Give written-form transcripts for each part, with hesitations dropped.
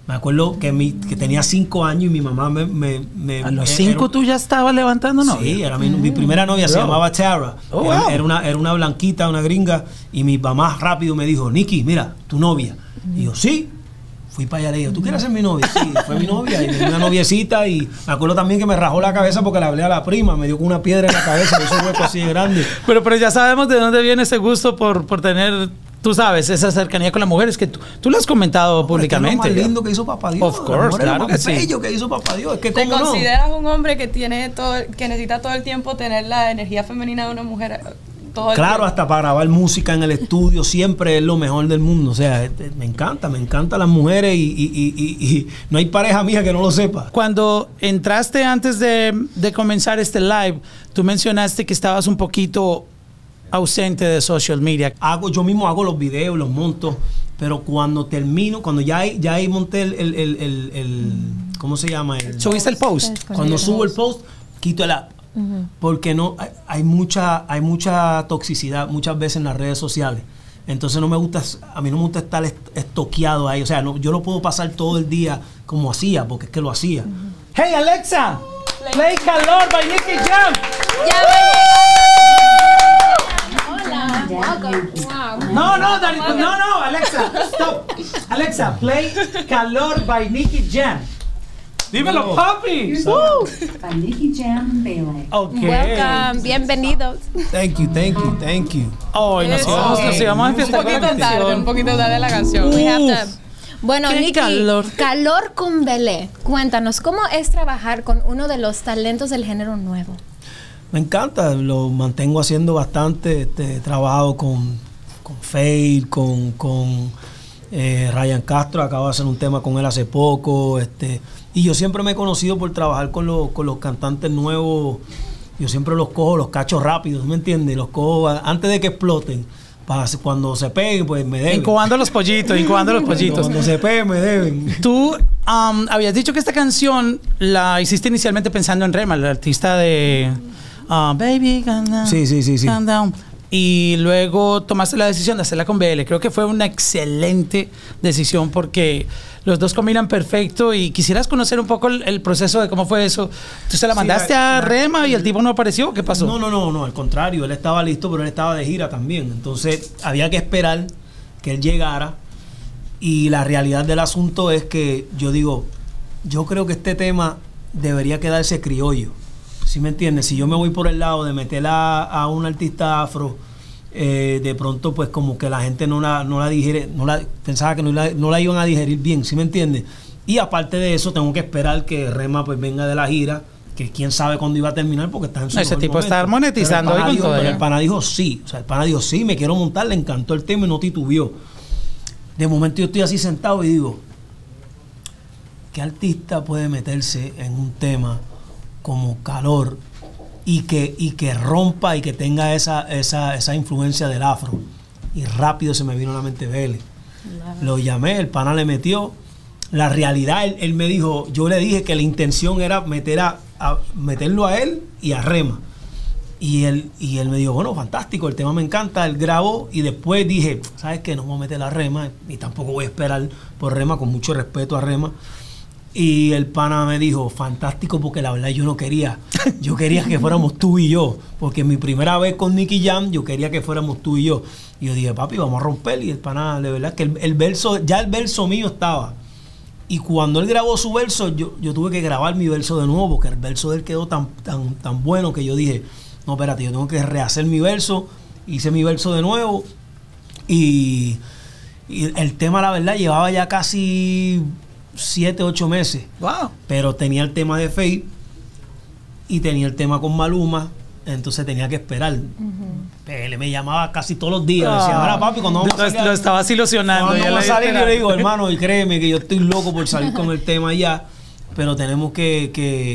Me acuerdo que tenía 5 años y mi mamá ¿A los 5 tú ya estabas levantando novia? Sí, era mi primera novia, se llamaba Tara. Era una blanquita, una gringa, y mi mamá rápido me dijo, Nicky, mira, tu novia. Y yo, sí. Fui para allá, le dije, ¿tú quieres ser mi novia? Sí, fue mi novia, y tenía una noviecita, y me acuerdo también que me rajó la cabeza porque le hablé a la prima, me dio con una piedra en la cabeza, ese hueco así de grande. Pero ya sabemos de dónde viene ese gusto por tener, tú sabes, esa cercanía con las mujeres, que tú lo has comentado públicamente. Es lo más lindo que hizo Papá Dios. Of course, claro que sí. Bello que hizo Papá Dios. Es que ¿Te consideras un hombre que que necesita todo el tiempo tener la energía femenina de una mujer? Claro, hasta para grabar música en el estudio siempre es lo mejor del mundo. O sea, me encantan las mujeres y no hay pareja mía que no lo sepa. Cuando entraste antes de comenzar este live, tú mencionaste que estabas un poquito ausente de social media. Yo mismo hago los videos, los monto, pero cuando termino, cuando ya ahí monté el ¿cómo se llama? ¿Subiste el post? Cuando subo el post, quito el app. Porque no hay mucha toxicidad muchas veces en las redes sociales. Entonces a mí no me gusta estar estoqueado ahí. O sea, yo no puedo pasar todo el día como hacía, porque es que lo hacía. Hey Alexa, play Calor by Nicky Jam. No, Alexa, stop. Alexa, play Calor by Nicky Jam. Dímelo, papi. By Nicky Jam Bailey. Okay. Welcome, bienvenidos. Thank you. Oh, nos íbamos a empezar con la canción. Un poquito tarde la canción. Bueno, Nicky, Calor con Belé. Cuéntanos, ¿cómo es trabajar con uno de los talentos del género nuevo? Me encanta, lo mantengo haciendo bastante. He trabajado con Fade, con Ryan Castro, acabo de hacer un tema con él hace poco. Y yo siempre me he conocido por trabajar con los cantantes nuevos. Yo siempre los cojo, los cacho rápido, ¿me entiendes? Los cojo antes de que exploten. Cuando se peguen, pues me deben. Incubando los pollitos. Cuando se peguen, me deben. Tú habías dicho que esta canción la hiciste inicialmente pensando en Rema, el artista de Baby, calm down. Sí. Calm down. Y luego tomaste la decisión de hacerla con BL. Creo que fue una excelente decisión porque los dos combinan perfecto y quisieras conocer un poco el proceso de cómo fue eso. ¿Tú se la mandaste a Rema y el tipo no apareció? ¿Qué pasó? No, al contrario, él estaba listo, pero él estaba de gira también. Entonces había que esperar que él llegara y la realidad del asunto es que yo creo que este tema debería quedarse criollo. ¿Sí me entiendes? Si yo me voy por el lado de meter a un artista afro, de pronto pues como que la gente no la digiere, pensaba que no la iban a digerir bien, ¿sí me entiendes? Y aparte de eso tengo que esperar que Rema pues venga de la gira, que quién sabe cuándo iba a terminar porque está en su ese tipo momento. está monetizando hoy con todo. Pero el pana dijo sí, o sea, el pana dijo sí, me quiero montar, le encantó el tema y no titubeó. De momento yo estoy así sentado y digo, ¿qué artista puede meterse en un tema como Calor y que rompa y que tenga esa influencia del afro? Y rápido se me vino a la mente Vélez. Lo llamé, el pana le metió. La realidad, él me dijo, yo le dije que la intención era meterlo a él y a Rema. Y él me dijo, bueno, fantástico, el tema me encanta. Él grabó y después dije, ¿sabes qué? No voy a meter a Rema y tampoco voy a esperar por Rema, con mucho respeto a Rema. Y el pana me dijo, fantástico, porque la verdad yo quería que fuéramos tú y yo, porque mi primera vez con Nicky Jam, yo quería que fuéramos tú y yo. Y yo dije, papi, vamos a romper. Y el pana, de verdad, que el verso mío estaba. Y cuando él grabó su verso, yo tuve que grabar mi verso de nuevo, porque el verso de él quedó tan bueno que yo dije, no, espérate, yo tengo que rehacer mi verso. Hice mi verso de nuevo. Y el tema, la verdad, llevaba ya casi 7, 8 meses. Wow. Pero tenía el tema de Faith y tenía el tema con Maluma, entonces tenía que esperar. Él me llamaba casi todos los días. Decía, ahora papi, cuando vamos a salir. Lo estabas ilusionando. Cuando vamos a salir, yo le digo, hermano, y créeme que yo estoy loco por salir con el tema ya, pero tenemos que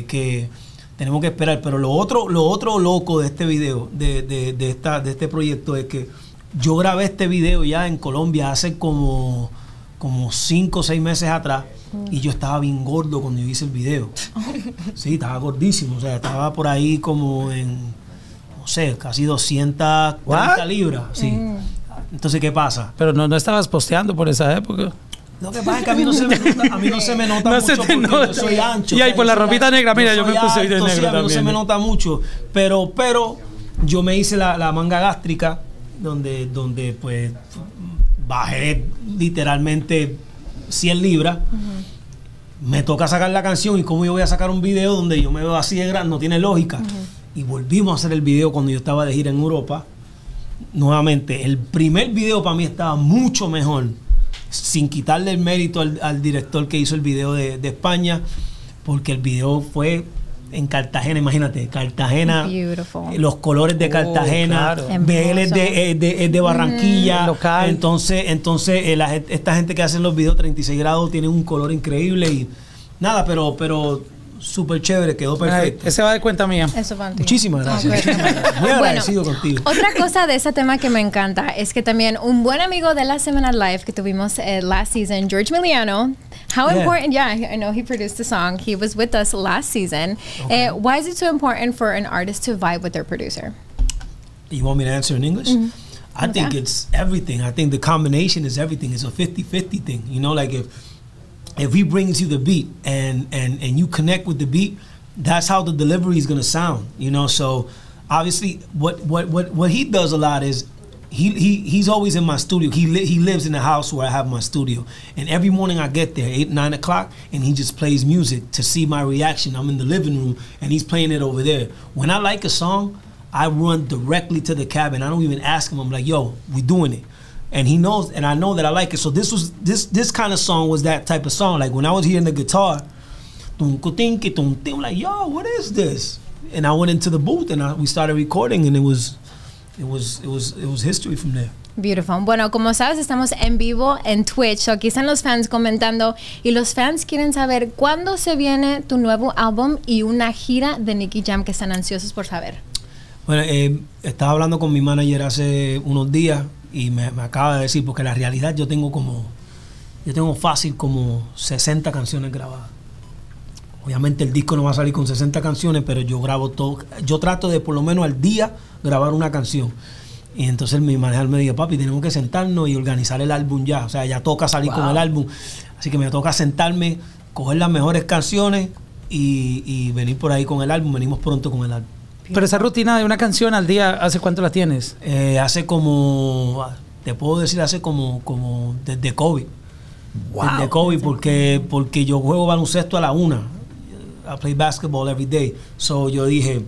esperar. Pero lo otro loco de este video, de este proyecto, es que yo grabé este video ya en Colombia hace como 5 o 6 meses atrás. Y yo estaba bien gordo cuando yo hice el video. Sí, estaba gordísimo. O sea, estaba por ahí como en, no sé, casi 230 libras. Sí. Entonces, ¿qué pasa? Pero no estabas posteando por esa época. Lo que pasa es que a mí no se me nota No mucho se te porque nota. yo soy ancho. Y ahí o sea, por yo la soy ropita ancho, negra, mira, yo soy me puse hoy de alto, negro sí, a mí no se también. me nota mucho. Pero yo me hice la manga gástrica, donde pues bajé literalmente 100 libras. Me toca sacar la canción y cómo yo voy a sacar un video donde yo me veo así de grande, no tiene lógica. Y volvimos a hacer el video cuando yo estaba de gira en Europa. Nuevamente, el primer video para mí estaba mucho mejor, sin quitarle el mérito al director que hizo el video de España, porque el video fue en Cartagena, imagínate, Cartagena, Beautiful. los colores de Cartagena, claro. BL es de Barranquilla, Local. entonces esta gente que hace los videos 36 grados tiene un color increíble y nada, pero súper chévere, quedó perfecto. Ese va de cuenta mía. Eso para ti. Muchísimas gracias. Muy agradecido contigo. Otra cosa de ese tema que me encanta es que también un buen amigo de la Semana Live que tuvimos last season, George Miliano, how Yeah. important, I know he produced the song. He was with us last season. Okay. Why is it so important for an artist to vibe with their producer? You want me to answer in English? I think Okay. it's everything. I think the combination is everything. It's a 50-50 thing. You know, like if he brings you the beat and you connect with the beat, that's how the delivery is gonna sound. You know, so obviously what he does a lot is he's always in my studio. He lives in the house where I have my studio, and every morning I get there 8-9 o'clock, and he just plays music to see my reaction. I'm in the living room and he's playing it over there. When I like a song, I run directly to the cabin. I don't even ask him. I'm like, yo, we doing it. And he knows, and I know that I like it. So this kind of song was that type of song. Like when I was hearing the guitar, I'm like, yo, what is this? And I went into the booth and we started recording, and it was history from there. Beautiful. Bueno, como sabes, estamos en vivo en Twitch. So aquí están los fans comentando y los fans quieren saber cuándo se viene tu nuevo álbum y una gira de Nicky Jam que están ansiosos por saber. Bueno, estaba hablando con mi manager hace unos días y me acaba de decir, porque la realidad yo tengo fácil como 60 canciones grabadas. Obviamente el disco no va a salir con 60 canciones, pero yo grabo todo. Yo trato de por lo menos al día grabar una canción. Y entonces mi manager me dijo, papi, tenemos que sentarnos y organizar el álbum ya. O sea, ya toca salir con el álbum. Así que me toca sentarme, coger las mejores canciones y venir por ahí con el álbum. Venimos pronto con el álbum. Pero esa rutina de una canción al día, ¿hace cuánto la tienes? Hace como, te puedo decir, hace como desde COVID. Wow. Desde COVID, porque yo juego baloncesto a la 1. I play basketball every day. So yo dije,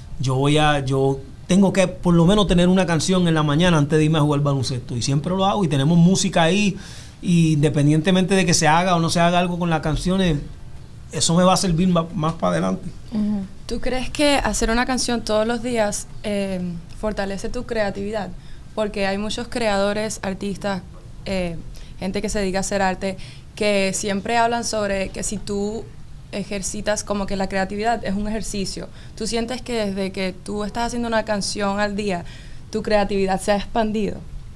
yo tengo que por lo menos tener una canción en la mañana antes de irme a jugar baloncesto. Y siempre lo hago y tenemos música ahí. Y independientemente de que se haga o no se haga algo con las canciones, eso me va a servir más para adelante. ¿Tú crees que hacer una canción todos los días fortalece tu creatividad? Porque hay muchos creadores, artistas, gente que se dedica a hacer arte, que siempre hablan sobre que si tú ejercitas como que la creatividad es un ejercicio. ¿Tú sientes que desde que tú estás haciendo una canción al día, tu creatividad se ha expandido?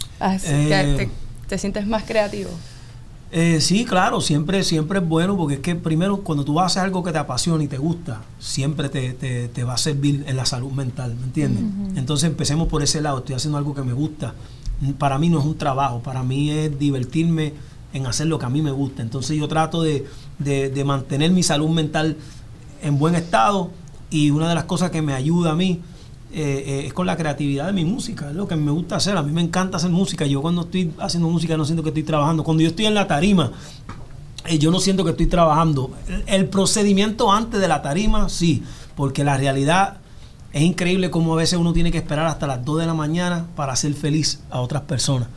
¿Te sientes más creativo? Sí, claro, siempre es bueno, porque es que primero cuando tú vas a hacer algo que te apasiona y te gusta, siempre te va a servir en la salud mental, ¿me entiendes? Entonces empecemos por ese lado. Estoy haciendo algo que me gusta. Para mí no es un trabajo, para mí es divertirme en hacer lo que a mí me gusta. Entonces yo trato de mantener mi salud mental en buen estado, y una de las cosas que me ayuda a mí es con la creatividad de mi música. Es lo que me gusta hacer. A mí me encanta hacer música. Yo cuando estoy haciendo música no siento que estoy trabajando. Cuando yo estoy en la tarima, yo no siento que estoy trabajando. El procedimiento antes de la tarima, sí, porque la realidad es increíble cómo a veces uno tiene que esperar hasta las 2 de la mañana para hacer feliz a otras personas.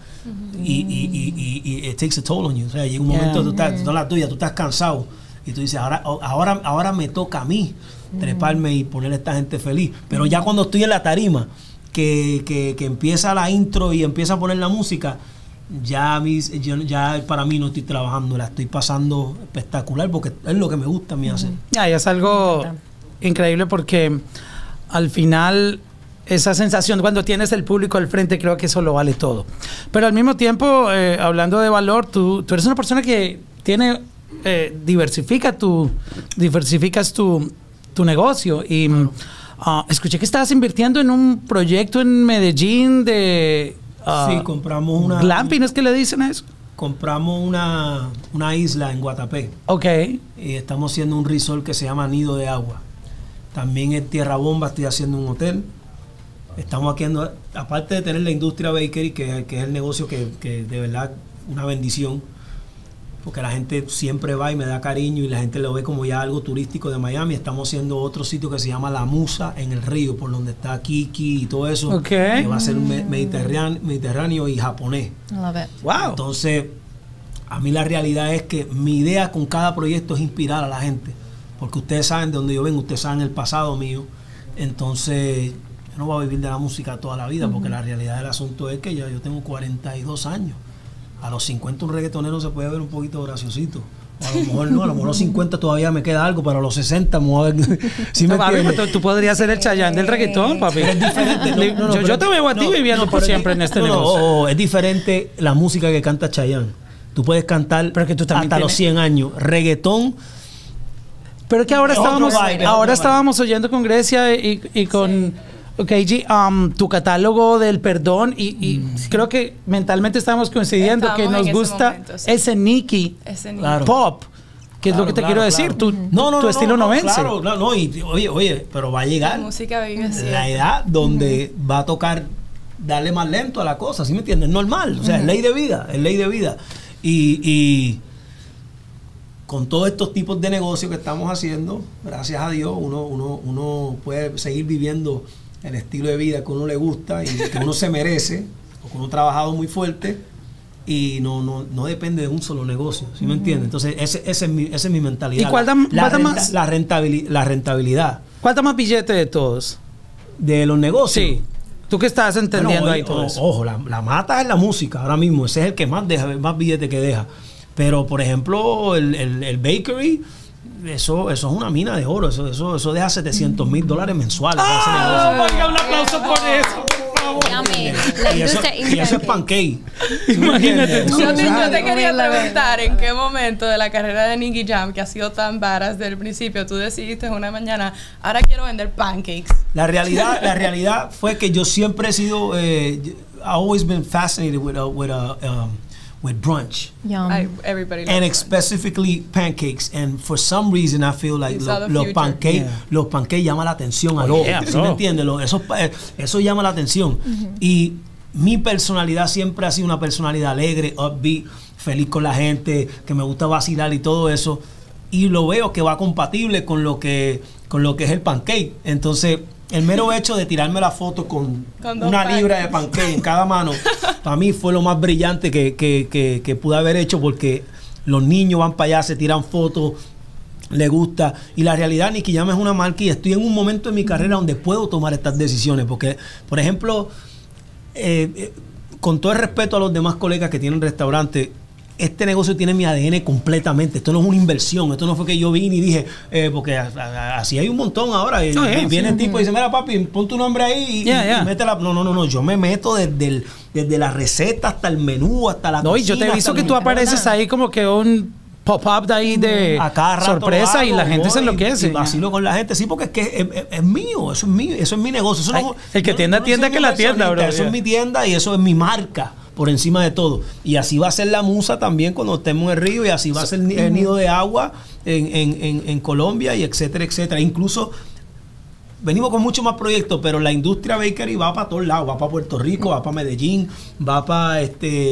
Y it takes a toll on you. O sea, llega un momento, tú estás a la tuya, tú estás cansado y tú dices, ahora me toca a mí treparme y poner a esta gente feliz. Pero ya cuando estoy en la tarima, que empieza la intro y empieza a poner la música, ya para mí no estoy trabajando, la estoy pasando espectacular, porque es lo que me gusta a mí hacer. Ya es algo increíble, porque al final esa sensación cuando tienes el público al frente, creo que eso lo vale todo. Pero al mismo tiempo, hablando de valor, tú eres una persona que tiene diversificas tu negocio, y escuché que estabas invirtiendo en un proyecto en Medellín de sí, compramos una glamping, ¿es que le dicen eso? compramos una isla en Guatapé Ok. y estamos haciendo un resort que se llama Nido de Agua. También en Tierra Bomba estoy haciendo un hotel. Estamos haciendo, aparte de tener la industria bakery, que es el negocio que de verdad una bendición, porque la gente siempre va y me da cariño y la gente lo ve como ya algo turístico de Miami. Estamos haciendo otro sitio que se llama La Musa en el río, por donde está Kiki y todo eso, Ok. que va a ser mediterráneo y japonés. I love it. Wow. Entonces, a mí la realidad es que mi idea con cada proyecto es inspirar a la gente, porque ustedes saben de dónde yo vengo, ustedes saben el pasado mío. Entonces, yo no voy a vivir de la música toda la vida, porque la realidad del asunto es que yo tengo 42 años. A los 50 un reggaetonero se puede ver un poquito graciosito. O a lo mejor no, a lo mejor a los 50 todavía me queda algo, pero a los 60 me voy a ver. ¿Sí me No, papi, entiendes? tú podrías ser el Chayanne del reggaetón, papi. Pero es diferente. Yo te veo a ti viviendo por pero siempre en este no, negocio. es diferente la música que canta Chayanne. Tú puedes cantar Pero que tú también hasta los 100 años. Reggaetón. Pero que ahora Es otro estábamos, vibe, es ahora otro estábamos oyendo con Grecia y con KG, tu catálogo del perdón y creo que mentalmente estamos coincidiendo Estamos que en nos ese gusta momento, sí. ese Nicky Ese niño. Claro. pop, que es lo Claro, que te claro, quiero decir, claro. tu estilo novense. Claro, no, y oye, pero va a La llegar música vive así. la edad donde va a tocar darle más lento a la cosa, ¿sí me entiendes? Normal, o sea, es ley de vida, es ley de vida. Y con todos estos tipos de negocios que estamos haciendo, gracias a Dios, uno puede seguir viviendo el estilo de vida que uno le gusta y que uno se merece, porque uno ha trabajado muy fuerte y no depende de un solo negocio, ¿sí me entiendes? Entonces, esa es mi mentalidad. ¿Y cuál da más? La rentabilidad ¿Cuál da más billete de todos? de los negocios. Sí. Tú que estás entendiendo Bueno, ahí todo eso. Ojo, la mata es la música ahora mismo. Ese es el que más deja, más billete que deja. Pero, por ejemplo, el bakery, eso es una mina de oro. Eso deja $700,000 mensuales. ese negocio. Oiga, un aplauso por eso, por favor. Yummy. La Y eso industria es pancake. Imagínate. Yo te quería La verdad. preguntar en qué momento de la carrera de Nicky Jam, que ha sido tan badass desde el principio, tú decidiste una mañana, ahora quiero vender pancakes. La realidad fue que yo siempre he sido, I've always been fascinated with brunch. Yum. Everybody And loves specifically pancakes. And for some reason I feel like You saw the los future. pancakes, Yeah. los pancakes llaman la atención al Oh, ojo. yeah, ¿Sí bro. me entiendes? Eso llama la atención. Y mi personalidad siempre ha sido una personalidad alegre, upbeat, feliz con la gente, que me gusta vacilar y todo eso. Y lo veo que va compatible con lo que es el pancake. Entonces, el mero hecho de tirarme la foto con Con dos una libra de pancakes. pancake en cada mano, para mí fue lo más brillante que pude haber hecho, porque los niños van para allá, se tiran fotos, les gusta. Y la realidad, Nicky Jam es una marca y estoy en un momento en mi carrera donde puedo tomar estas decisiones. Porque, por ejemplo, con todo el respeto a los demás colegas que tienen restaurantes, este negocio tiene mi ADN completamente. Esto no es una inversión. Esto no fue que yo vine y dije, porque así hay un montón ahora. Y viene el tipo y dice, mira papi, pon tu nombre ahí y métela. No. Yo me meto desde la receta hasta el menú, hasta la No, y yo te he cocina, visto hasta que tú apareces ahí como que un pop-up de ahí de a cada rato sorpresa lo hago, y la gente se voy enloquece. y vacilo con la gente, sí, porque es que es mío, eso es mío, eso es mi negocio. Eso Ay, el que tienda, soy tienda, que la tienda, inversionista, bro. Eso es mi tienda y eso es mi marca por encima de todo. Y así va a ser la Musa también cuando estemos en el río, y así va a ser el Nido de Agua en Colombia, y etcétera, etcétera. Incluso venimos con muchos más proyectos, pero la industria bakery va para todos lados. Va para Puerto Rico, va para Medellín, va para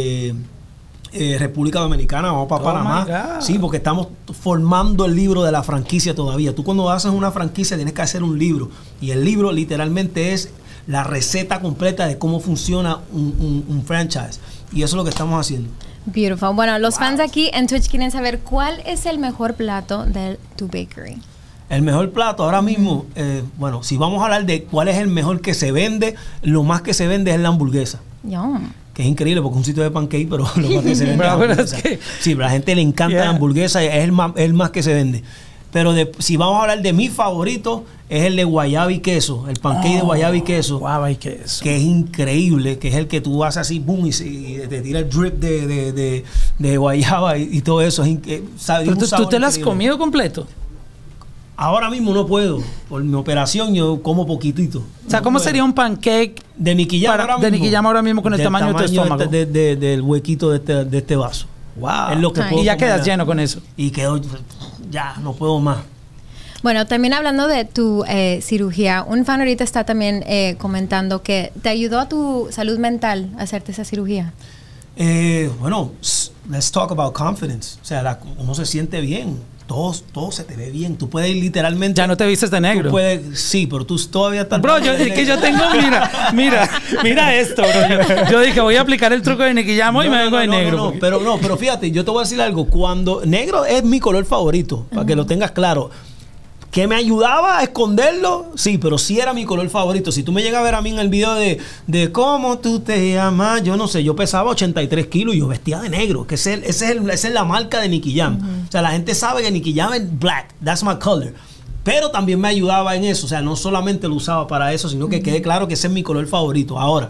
República Dominicana, vamos para Oh Panamá. my God. Sí, porque estamos formando el libro de la franquicia todavía. Tú cuando haces una franquicia tienes que hacer un libro, y el libro literalmente es la receta completa de cómo funciona un franchise, y eso es lo que estamos haciendo. Beautiful. Bueno, los fans aquí en Twitch quieren saber cuál es el mejor plato de tu bakery. El mejor plato ahora mismo, bueno, si vamos a hablar de cuál es el mejor que se vende, lo más que se vende es la hamburguesa, Yum. que es increíble porque es un sitio de pancake, pero lo más que se vende es la Pero es hamburguesa. que- Sí, pero a la gente le encanta Yeah. la hamburguesa, es el más que se vende. Pero si vamos a hablar de mi favorito, es el de guayaba y queso, el pancake de guayaba y queso, Guava y queso. que es increíble, que es el que tú haces así, boom, y te tira el drip de guayaba y todo eso. Sabe, Pero un tú sabor te lo has increíble. comido completo. Ahora mismo no puedo, por mi operación yo como poquitito. O sea, ¿cómo sería un pancake de Nicky Jam para- ahora de mismo? Nicky Jam ahora mismo con el Del tamaño de tu estómago? del huequito de este vaso. Wow. Es lo que Ay. puedo Y ya comer. quedas lleno con eso. Y quedo, ya, no puedo más. Bueno, también hablando de tu cirugía, un fan ahorita está también comentando que te ayudó a tu salud mental hacerte esa cirugía. Bueno, let's talk about confidence. O sea, uno se siente bien. Todo se te ve bien. Tú puedes ir literalmente. Ya no te vistes de negro. Tú puedes, sí, pero tú todavía estás. Bro, es que yo tengo, mira esto, bro. Yo dije, voy a aplicar el truco de Nicky Jam y me vengo de negro. Pero fíjate, yo te voy a decir algo. Cuando negro es mi color favorito, para que lo tengas claro. ¿Que me ayudaba a esconderlo? Sí, pero sí era mi color favorito. Si tú me llegas a ver a mí en el video de cómo tú te llamas, yo no sé, yo pesaba 83 kilos y yo vestía de negro, que esa es la marca de Nicky Jam. O sea, la gente sabe que Nicky Jam es black, that's my color. Pero también me ayudaba en eso, o sea, no solamente lo usaba para eso, sino que quede claro que ese es mi color favorito. Ahora,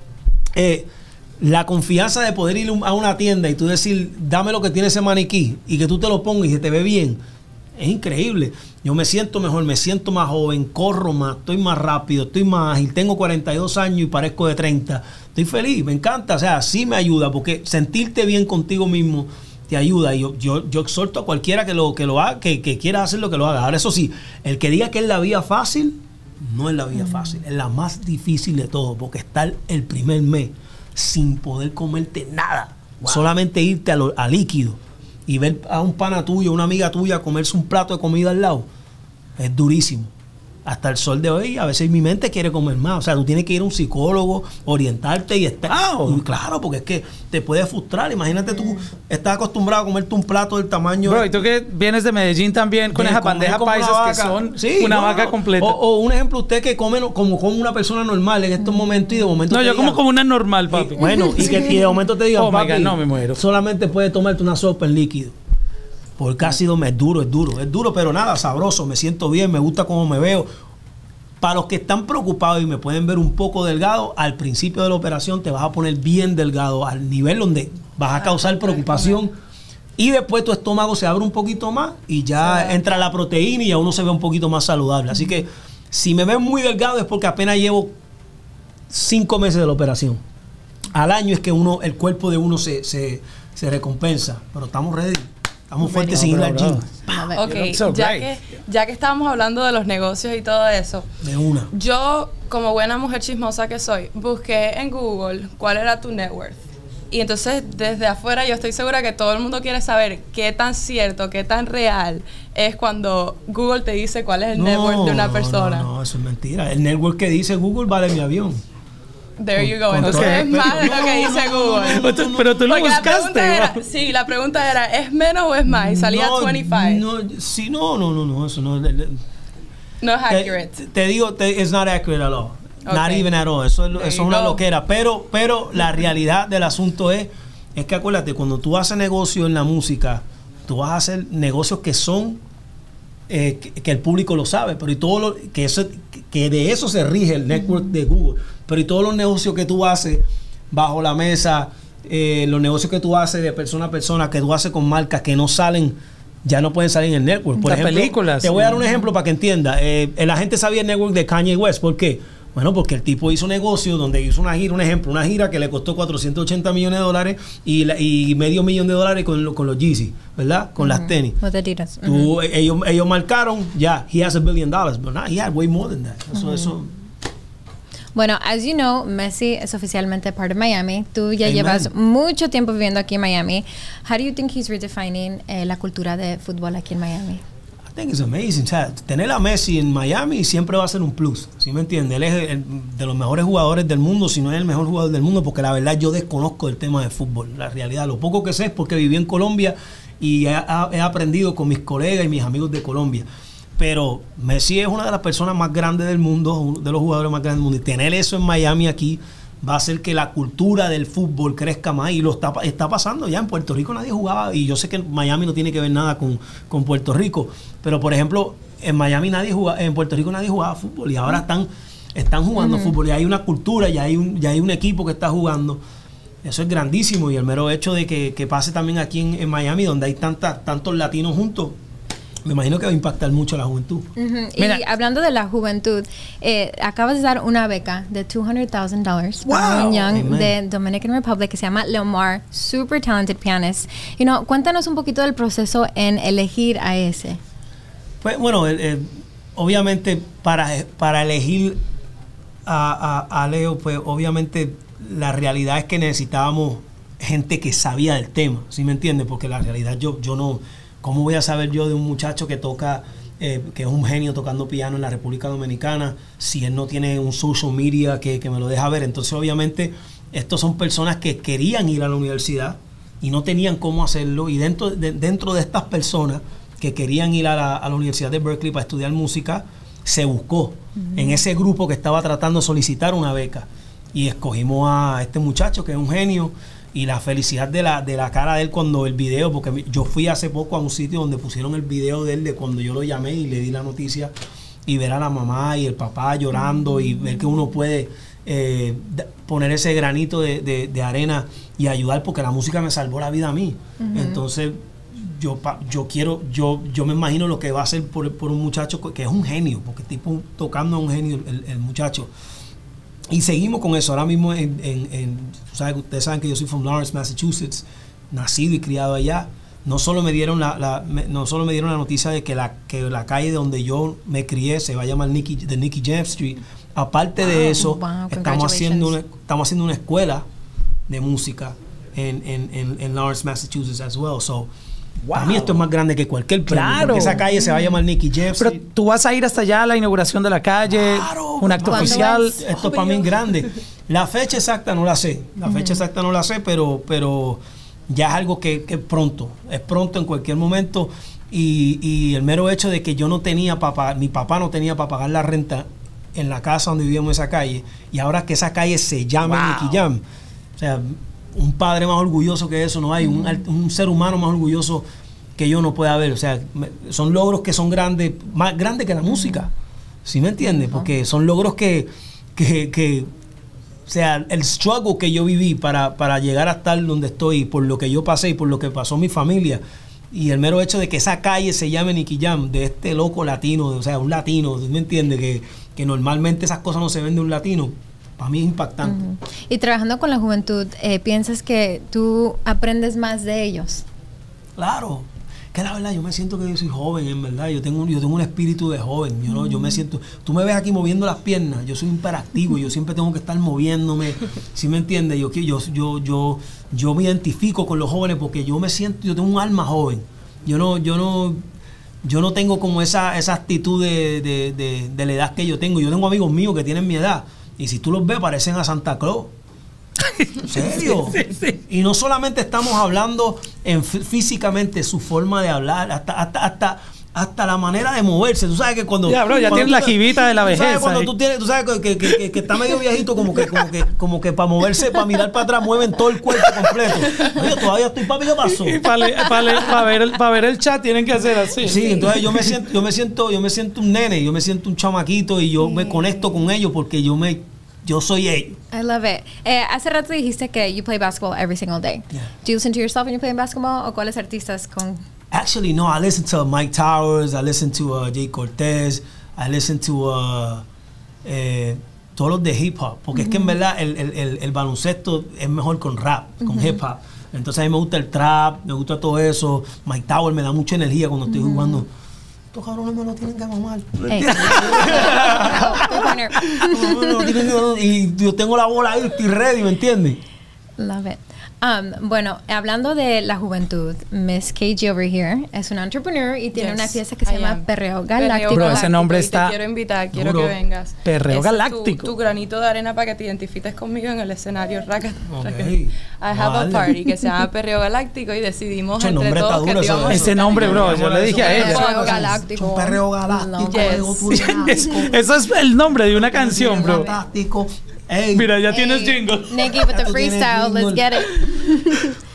la confianza de poder ir a una tienda y tú decir, dame lo que tiene ese maniquí y que tú te lo pongas y se te ve bien, es increíble. Yo me siento mejor, me siento más joven, corro más, estoy más rápido, estoy más ágil, tengo 42 años y parezco de 30. Estoy feliz, me encanta, o sea, sí me ayuda, porque sentirte bien contigo mismo te ayuda. Y yo exhorto a cualquiera que lo haga, que quiera hacer lo que lo haga. Ahora, eso sí, el que diga que es la vía fácil, no es la vía fácil, es la más difícil de todo, porque estar el primer mes sin poder comerte nada, solamente irte a líquido y ver a un pana tuyo, una amiga tuya comerse un plato de comida al lado, es durísimo. Hasta el sol de hoy, a veces mi mente quiere comer más. O sea, tú tienes que ir a un psicólogo, orientarte y estar. Claro, porque es que te puede frustrar. Imagínate, tú estás acostumbrado a comerte un plato del tamaño. Bro, y tú que vienes de Medellín también con esas bandejas paisas que son una vaca completa. O un ejemplo, usted que come como una persona normal en estos momentos y de momento. No, yo como una normal, papi. Bueno, y de momento te digan, oh papi, my God, no me muero. Solamente puedes tomarte una sopa en líquido. Porque ha sido es duro, pero nada, sabroso, me siento bien, me gusta cómo me veo. Para los que están preocupados y me pueden ver un poco delgado, al principio de la operación te vas a poner bien delgado, al nivel donde vas a causar preocupación. Y después tu estómago se abre un poquito más y ya entra la proteína y ya uno se ve un poquito más saludable. Así que si me ven muy delgado es porque apenas llevo 5 meses de la operación. Al año es que el cuerpo de uno se recompensa. Pero estamos ready. Estamos fuertes sin ir al gym. Ok, ya que estábamos hablando de los negocios y todo eso, De una. yo, como buena mujer chismosa que soy, busqué en Google cuál era tu net worth. Y entonces, desde afuera, yo estoy segura que todo el mundo quiere saber qué tan cierto, qué tan real es cuando Google te dice cuál es el net worth de una persona. No, eso es mentira. El net worth que dice Google vale mi avión. There you go. Entonces es más de lo que dice Google. Pero tú lo Porque buscaste. la pregunta era, ¿es menos o es más? Y salía 25. No, eso no. No es accurate. Te digo, it's not accurate at all. Not Okay. even at all. Eso es you una go. loquera. Pero la realidad del asunto es que acuérdate, cuando tú haces negocio en la música, tú vas a hacer negocios que son que el público lo sabe, pero y todo lo que de eso se rige el network de Google. Pero y todos los negocios que tú haces bajo la mesa, los negocios que tú haces de persona a persona, que tú haces con marcas que no salen, ya no pueden salir en el network. Por Las ejemplo, películas. Te voy a dar un ejemplo para que entienda. La gente sabía el network de Kanye West. ¿Por qué? Bueno, porque el tipo hizo negocio donde hizo una gira que le costó $480 millones y $500,000 con los Yeezy, ¿verdad? Con las tenis. No te tiras. Ellos marcaron, he has $1 billion, but not, he had way more than that. Eso. Bueno, as you know, Messi es oficialmente part of Miami. Tú ya Amen. llevas mucho tiempo viviendo aquí en Miami. How do you think he's redefining la cultura de fútbol aquí en Miami? I think it's amazing. O sea, tener a Messi en Miami siempre va a ser un plus. ¿Sí me entiendes? Él es de los mejores jugadores del mundo, si no es el mejor jugador del mundo, porque la verdad yo desconozco el tema de fútbol. La realidad, lo poco que sé es porque viví en Colombia y he aprendido con mis colegas y mis amigos de Colombia. Pero Messi es una de las personas más grandes del mundo, uno de los jugadores más grandes del mundo. Y tener eso en Miami aquí va a hacer que la cultura del fútbol crezca más. Y lo está pasando ya. En Puerto Rico nadie jugaba. Y yo sé que Miami no tiene que ver nada con Puerto Rico. Pero, por ejemplo, en Miami en Puerto Rico nadie jugaba fútbol. Y ahora están jugando fútbol. Y hay una cultura, ya hay un equipo que está jugando. Eso es grandísimo. Y el mero hecho de que pase también aquí en Miami, donde hay tantos latinos juntos, me imagino que va a impactar mucho a la juventud. Y Mira. hablando de la juventud, acabas de dar una beca de $200,000 para un young Amen. de Dominican Republic que se llama Leomar, super talented pianist. Cuéntanos un poquito del proceso en elegir a ese. Pues bueno, obviamente para elegir a Leo, pues obviamente la realidad es que necesitábamos gente que sabía del tema, ¿sí me entiendes? Porque la realidad yo no, ¿cómo voy a saber yo de un muchacho que toca, que es un genio tocando piano en la República Dominicana, si él no tiene un social media que me lo deja ver? Entonces obviamente estos son personas que querían ir a la universidad y no tenían cómo hacerlo, y dentro de estas personas que querían ir a la Universidad de Berkeley para estudiar música, se buscó en ese grupo que estaba tratando de solicitar una beca, y escogimos a este muchacho que es un genio, y la felicidad de la cara de él cuando el video, porque yo fui hace poco a un sitio donde pusieron el video de él de cuando yo lo llamé y le di la noticia, y ver a la mamá y el papá llorando y ver que uno puede poner ese granito de arena y ayudar, porque la música me salvó la vida a mí. Entonces yo me imagino lo que va a hacer por un muchacho que es un genio, porque tipo tocando es un genio el muchacho. Y seguimos con eso. Ahora mismo ustedes saben que yo soy from Lawrence, Massachusetts, nacido y criado allá. No solo me dieron la noticia de que la calle donde yo me crié se va a llamar The Nicky Jam Street. Aparte de eso, estamos haciendo una escuela de música en Lawrence, Massachusetts as well. So, para mí esto es más grande que cualquier premio. Claro. Porque esa calle se va a llamar Nicky Jam Pero Street. tú vas a ir hasta allá a la inauguración de la calle, Claro, un acto ¿cuándo oficial. es? Esto para mí es grande. La fecha exacta no la sé. Pero ya es algo que es pronto. Es pronto en cualquier momento. Y el mero hecho de que yo no tenía mi papá no tenía para pagar la renta en la casa donde vivíamos en esa calle, y ahora que esa calle se llama Nicky Jam. O sea, un padre más orgulloso que eso no hay, un ser humano más orgulloso que yo no pueda haber. O sea, son logros que son grandes, más grandes que la música. ¿Sí me entiendes? Porque son logros que o sea, el struggle que yo viví para llegar a estar donde estoy, por lo que yo pasé y por lo que pasó mi familia, y el mero hecho de que esa calle se llame Nicky Jam, de este loco latino, o sea, un latino, ¿sí me entiendes? Que normalmente esas cosas no se ven de un latino. Para mí es impactante. Y trabajando con la juventud, ¿piensas que tú aprendes más de ellos? Claro, que la verdad yo me siento que yo soy joven, en verdad. Yo tengo un espíritu de joven. Yo me siento, tú me ves aquí moviendo las piernas, yo soy hiperactivo, yo siempre tengo que estar moviéndome. ¿Sí me entiendes? Yo me identifico con los jóvenes porque yo tengo un alma joven. Yo no tengo como esa actitud de la edad que yo tengo. Yo tengo amigos míos que tienen mi edad, y si tú los ves parecen a Santa Claus. ¿En serio? Sí. Y no solamente estamos hablando físicamente, su forma de hablar, hasta la manera de moverse. Tú sabes que cuando... Ya, bro, ya tienes la jibita de la vejez. Tú sabes cuando tú sabes que está medio viejito, como que para moverse, para mirar para atrás, mueven todo el cuerpo completo. Oye, todavía estoy, papi, ¿qué pasó? Y para ver el chat tienen que hacer así. Sí, entonces yo me siento un nene, yo me siento un chamaquito, y yo me conecto con ellos porque yo soy ellos. I love it. Hace rato dijiste que you play basketball every single day. Yeah. Do you listen to yourself when you play basketball, o cuáles artistas con... Actually, no, I listen to Mike Towers, I listen to Jay Cortez, I listen to todos los de hip hop, porque es que en verdad el baloncesto es mejor con rap, con hip hop. Entonces a mí me gusta el trap, me gusta todo eso. Mike Towers me da mucha energía cuando estoy jugando. Estos cabrones me lo tienen que mamar. Hey. Y yo tengo la bola ahí, estoy ready, ¿me entiendes? Love it. Bueno, hablando de la juventud, Miss KG over here es una entrepreneur y tiene una pieza que se llama Perreo Galáctico. Bro, ese nombre está Te quiero invitar, quiero duro. que vengas. Perreo Ese es Galáctico. Tu granito de arena para que te identifiques conmigo en el escenario. Okay. I have a Vale. party que se llama Perreo Galáctico, y decidimos Mucho entre nombre todos está que duro, te íbamos a Ese nombre, bro, yo le dije a ella. Perreo Galáctico. Un perreo galáctico. Yes. Eso es el nombre de una canción, bro. Fantástico. Ey, Mira, ya tienes jingle. Nikki with the Ya tú tienes freestyle, let's jingle. get it.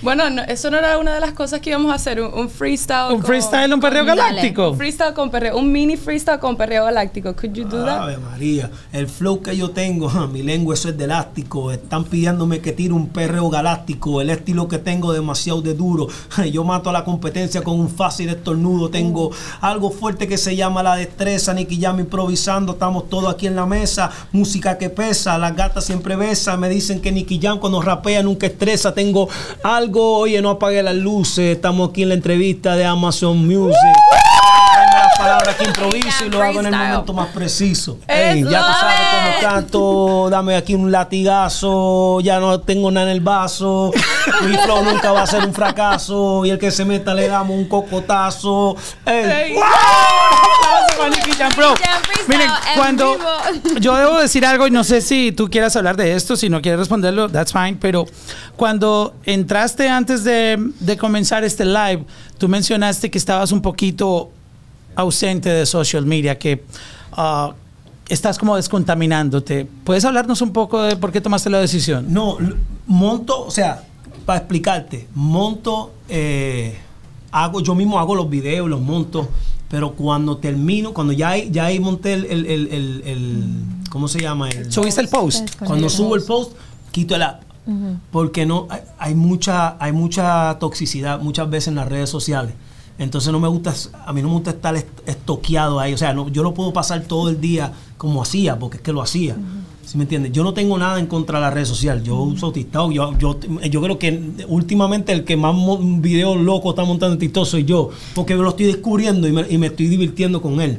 Bueno, no, eso no era una de las cosas que íbamos a hacer, un freestyle. Un freestyle, un perreo Dale. galáctico. Un freestyle con perreo, un mini freestyle con perreo galáctico. Could you do that? Ave María, el flow que yo tengo, mi lengua eso es de elástico. Están pidiéndome que tire un perreo galáctico. El estilo que tengo demasiado de duro. Yo mato a la competencia con un fácil estornudo. Tengo algo fuerte que se llama la destreza. Nicky Jam improvisando, estamos todos aquí en la mesa. Música que pesa, las gatas siempre besan. Me dicen que Nicky Jam cuando rapea nunca estresa. Tengo algo, oye, no apague las luces. Estamos aquí en la entrevista de Amazon Music. Dame las palabras que improviso y lo hago en el momento más preciso. Ey, ya tú sabes cómo canto. Dame aquí un latigazo. Ya no tengo nada en el vaso. Mi flow nunca va a ser un fracaso. Y el que se meta le damos un cocotazo. Ey. Con Nicky Jam, bro. Miren, cuando yo debo decir algo y no sé si tú quieras hablar de esto, si no quieres responderlo, that's fine, pero cuando entraste antes de comenzar este live, tú mencionaste que estabas un poquito ausente de social media, que estás como descontaminándote. ¿Puedes hablarnos un poco de por qué tomaste la decisión? No, monto, o sea, para explicarte, monto, yo mismo hago los videos, los monto. Pero cuando termino, cuando ya ahí monté el ¿cómo se llama? ¿Subiste el post? Cuando subo el post, quito el app. Porque no hay mucha toxicidad muchas veces en las redes sociales. Entonces a mí no me gusta estar estoqueado ahí. O sea, yo lo puedo pasar todo el día como hacía, porque es que lo hacía. ¿Sí me entiendes? Yo no tengo nada en contra de la red social. Yo uso TikTok. Yo creo que últimamente el que más videos locos está montando en TikTok soy yo. Porque lo estoy descubriendo y me estoy divirtiendo con él.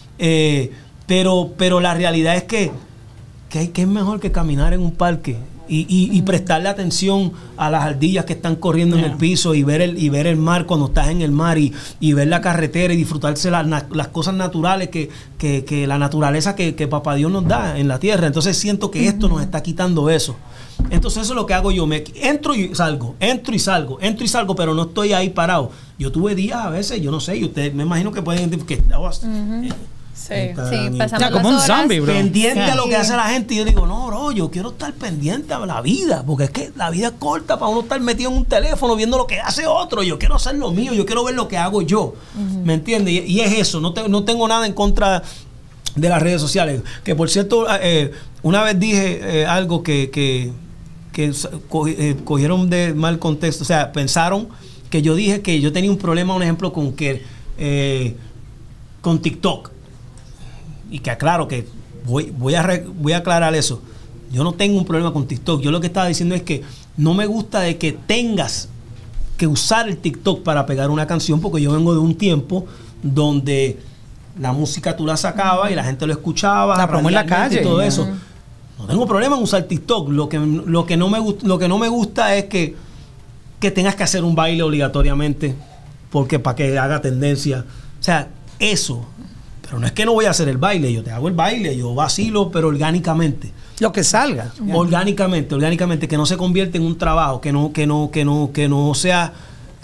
Pero la realidad es que es mejor que caminar en un parque y prestarle atención a las ardillas que están corriendo en el piso y ver el mar cuando estás en el mar y ver la carretera y disfrutarse las cosas naturales que la naturaleza que Papá Dios nos da en la tierra. Entonces siento que esto nos está quitando eso. Entonces eso es lo que hago yo. Entro y salgo, pero no estoy ahí parado. Yo tuve días a veces, yo no sé, y ustedes me imagino que pueden identificar que estaba Sí. Pasamos Ya, como las un horas. zombie, bro. pendiente a lo que hace la gente. Y yo digo, no, bro, yo quiero estar pendiente a la vida, porque es que la vida es corta para uno estar metido en un teléfono viendo lo que hace otro. Yo quiero hacer lo mío, yo quiero ver lo que hago yo. ¿Me entiendes? Y es eso, no tengo nada en contra de las redes sociales. Que por cierto, una vez dije algo que cogieron de mal contexto. O sea, pensaron que yo dije que yo tenía un problema, un ejemplo, con TikTok. Y que aclaro que voy a aclarar eso. Yo no tengo un problema con TikTok. Yo lo que estaba diciendo es que no me gusta de que tengas que usar el TikTok para pegar una canción, porque yo vengo de un tiempo donde la música tú la sacabas y la gente lo escuchaba, la promo en la calle y todo eso. No tengo problema en usar TikTok. Lo que no me gusta es que tengas que hacer un baile obligatoriamente porque para que haga tendencia. O sea, eso. Pero no es que no voy a hacer el baile, yo te hago el baile, yo vacilo, pero orgánicamente. Lo que salga. Orgánicamente, que no se convierta en un trabajo, que no sea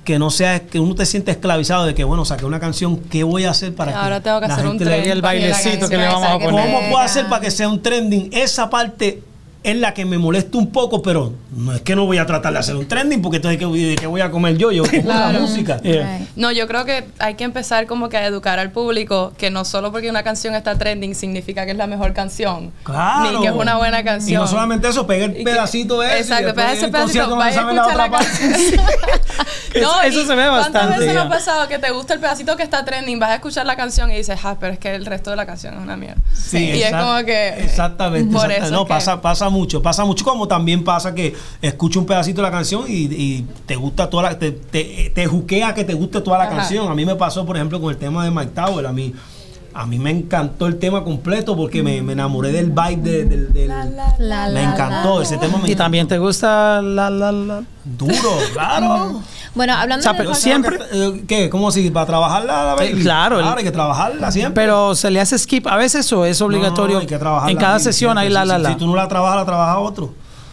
que uno te siente esclavizado de que, bueno, saqué una canción, ¿qué voy a hacer para ahora tengo que la hacer un gente le- trending el bailecito que le vamos a poner. ¿Cómo puedo hacer para que sea un trending? Esa parte es la que me molesta un poco, pero no es que no voy a tratar de hacer un trending, porque entonces ¿qué voy a comer yo? Yo como la música. Right. No, yo creo que hay que empezar como que a educar al público que no solo porque una canción está trending significa que es la mejor canción. Claro. Ni que es una buena canción. Y no solamente eso, pega el Y que- pedacito de eso. Exacto, y pega después ese en el concierto pedacito, no vaya a saben la escuchar la otra canción. No, Eso y se ve bastante, ¿cuántas veces ya. nos ha pasado que te gusta el pedacito que está trending, vas a escuchar la canción y dices, pero es que el resto de la canción es una mierda? Sí, y es como que... Exactamente. Por exactamente. eso No, es que- pasa mucho, como también pasa que escucho un pedacito de la canción y te gusta toda la... Te juquea que te guste toda la Ajá. canción. A mí me pasó, por ejemplo, con el tema de Mike Tower. A mí me encantó el tema completo porque me enamoré del vibe del me encantó ese tema. Y también te gusta la. Duro, claro. Bueno, hablando O sea, de pero podcast- siempre- ¿Qué? ¿Cómo si para trabajarla la baby? Claro. Claro, hay que trabajarla siempre. Pero se le hace skip a veces o es obligatorio. No, hay que trabajarla En cada bien, sesión hay siempre. la. Si tú no la trabaja otro.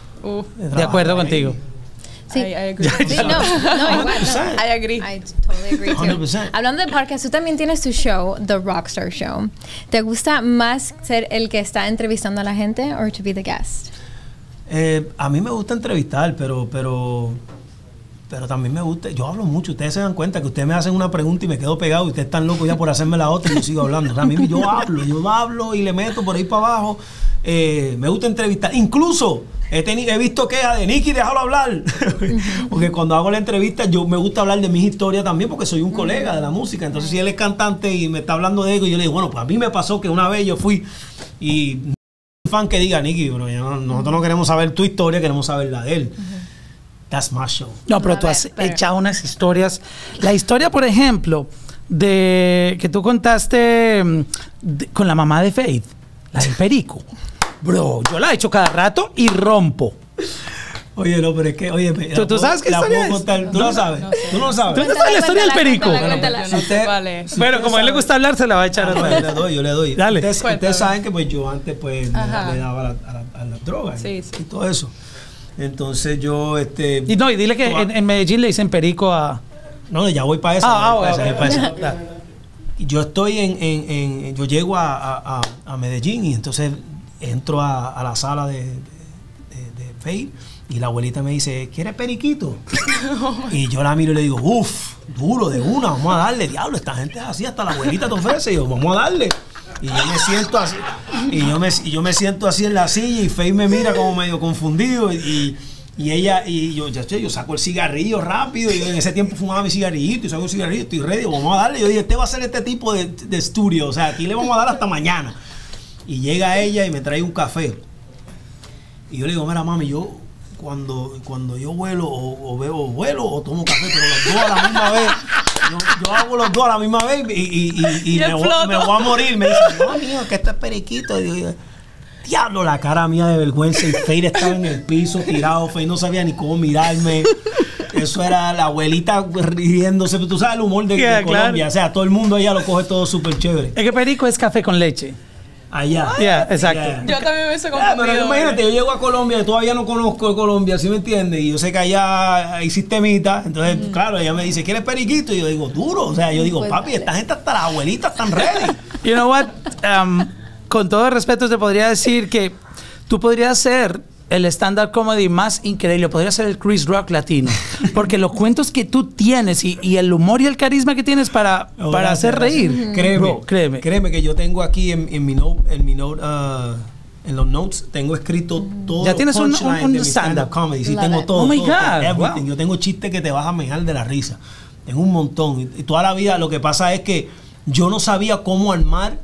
De acuerdo contigo. Sí. I agree. Sí, no, igual, no. 100%. I agree. I totally agree too. 100%. Hablando de podcast, tú también tienes tu show, The Rockstar Show. ¿Te gusta más ser el que está entrevistando a la gente o to be the guest? A mí me gusta entrevistar, pero pero también me gusta, yo hablo mucho, ustedes se dan cuenta que ustedes me hacen una pregunta y me quedo pegado y ustedes están locos ya por hacerme la otra y yo sigo hablando. O sea, a mí yo hablo y le meto por ahí para abajo. Me gusta entrevistar. Incluso he visto quejas de Nicky, déjalo hablar. Porque cuando hago la entrevista me gusta hablar de mis historias también porque soy un colega de la música. Entonces si él es cantante y me está hablando de algo, yo le digo, bueno, pues a mí me pasó que una vez yo fui y un fan que diga, Nicky, pero nosotros no queremos saber tu historia, queremos saber la de él. That's my show. No, pero tú has echado unas historias. La historia, por ejemplo, de que tú contaste con la mamá de Faith, la del Perico. Bro, yo la he hecho cada rato y rompo. Oye, no, pero es que, oye, ¿Tú sabes qué historia es? ¿Tú no sabes? ¿Tú no sabes? ¿Tú no sabes la historia del Perico? Yo no sé cuál es. Pero como a él le gusta hablar, se la va a echar otra vez. Yo le doy. Dale. Ustedes saben que pues yo antes pues le daba a las drogas y todo eso. Entonces yo Y dile que en Medellín le dicen Perico a... No, ya voy para esa. Yo estoy yo llego a Medellín y entonces entro a la sala de Faith y la abuelita me dice, ¿quieres periquito? Y yo la miro y le digo, uff, duro, de una, vamos a darle, diablo, esta gente es así, hasta la abuelita te ofrece, y yo, vamos a darle. Y yo me siento así, yo me siento así en la silla y Faith me mira como medio confundido y yo saco el cigarrillo rápido y en ese tiempo fumaba mi cigarrillito y saco el cigarrillo, estoy ready, vamos a darle. Yo dije, este va a ser este tipo de estudio, o sea, aquí le vamos a dar hasta mañana. Y llega ella y me trae un café. Y yo le digo, mira mami, yo cuando yo vuelo o tomo café, pero los dos a la misma vez. Yo hago los dos a la misma vez y me voy a morir. Me dice, no, mío, que esto es periquito. Y yo, diablo, la cara mía de vergüenza. Y Faith estaba en el piso tirado. Faith no sabía ni cómo mirarme. Eso era la abuelita riéndose. Tú sabes el humor de Colombia. Claro. O sea, todo el mundo allá lo coge todo súper chévere. Es que perico es café con leche. Allá. Exacto. Yo también me hice confundido. Pero imagínate, yo llego a Colombia, todavía no conozco Colombia, ¿sí me entiendes? Y yo sé que allá hay sistemita. Entonces, claro, ella me dice, ¿quieres periquito? Y yo digo, duro. O sea, yo digo, papi, esta gente hasta las abuelitas están ready. You know what? Con todo respeto te podría decir que tú podrías ser el stand-up comedy más increíble, podría ser el Chris Rock latino, porque los cuentos que tú tienes y el humor y el carisma que tienes para hacer reír. Créeme que yo tengo aquí en mi note, en los notes, tengo escrito todo. Ya tienes un stand-up comedy, sí, tengo todo. Oh my God, wow. Yo tengo chistes que te vas a mejar de la risa. Tengo un montón. Y toda la vida lo que pasa es que yo no sabía cómo armar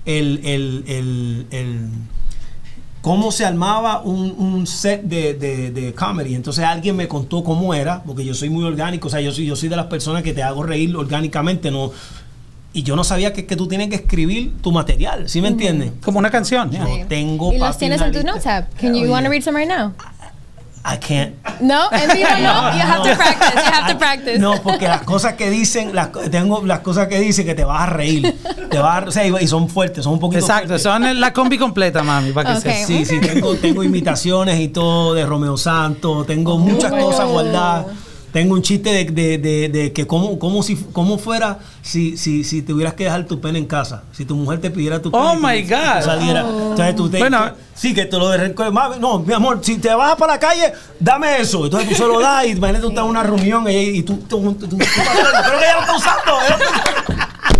cómo se armaba un set de comedy. Entonces alguien me contó cómo era, porque yo soy muy orgánico, o sea, yo soy de las personas que te hago reír orgánicamente, no. Y yo no sabía que tú tienes que escribir tu material, ¿sí me entiendes? Como una canción. Yo tengo. ¿Y los tienes en tu notes app? You want to read some right now? I can't. No, en vivo no. You have to practice. You have to practice. No, porque las cosas que dicen, tengo las cosas que dicen que te vas a reír, o sea, y son fuertes, son un poquito. Exacto, fuertes. Son la combi completa, mami, para que Okay. Sí, tengo imitaciones y todo de Romeo Santos, tengo muchas cosas guardadas. Tengo un chiste de que cómo fuera si tuvieras que dejar tu pene en casa. Si tu mujer te pidiera tu pene. Oh my God. Entonces Bueno. Sí, que te lo de no, mi amor, si te vas para la calle, dame eso. Entonces tú se lo das y imagínate tú estás en una reunión y tú creo que ella lo está usando.